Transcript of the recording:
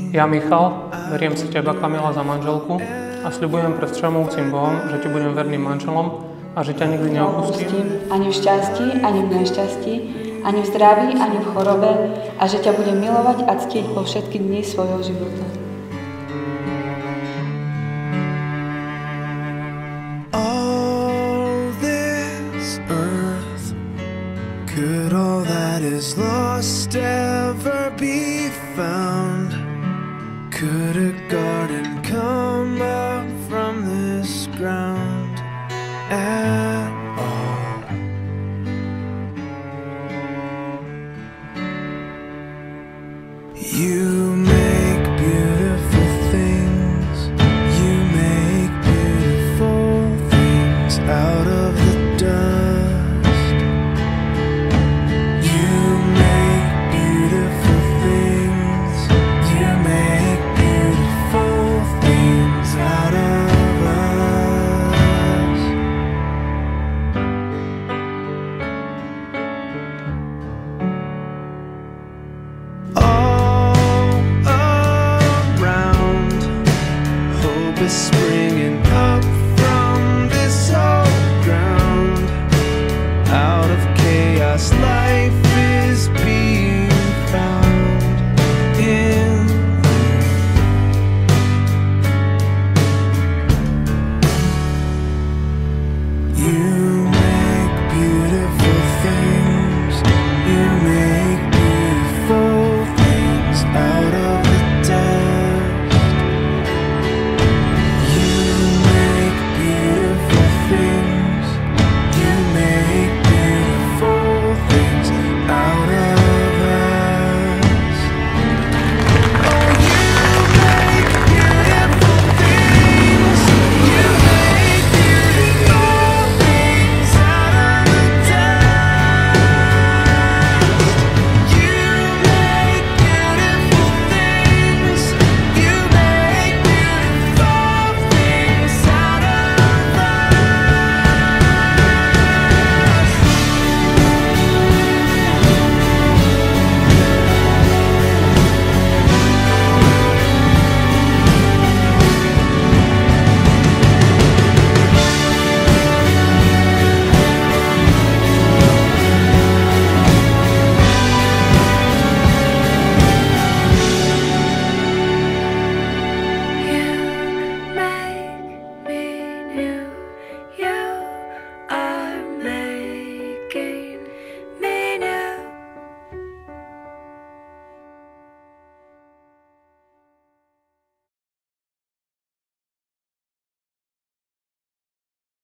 Ja, Michal, beriem si teba, Kamila, za manželku a sľubujem pred všemovúcim Bohom, že ti budem verným manželom a že ťa nikdy neopustím. Ani v šťastí, ani v nešťastí, ani v zdraví, ani v chorobe a že ťa budem milovať a ctiť po všetky dni svojho života. All this earth, could all that is lost ever be found? Could a garden come up from this ground at all? You make beautiful things, you make beautiful things out of the dust. You make beautiful things, you make beautiful things out of us. All around, hope is springing up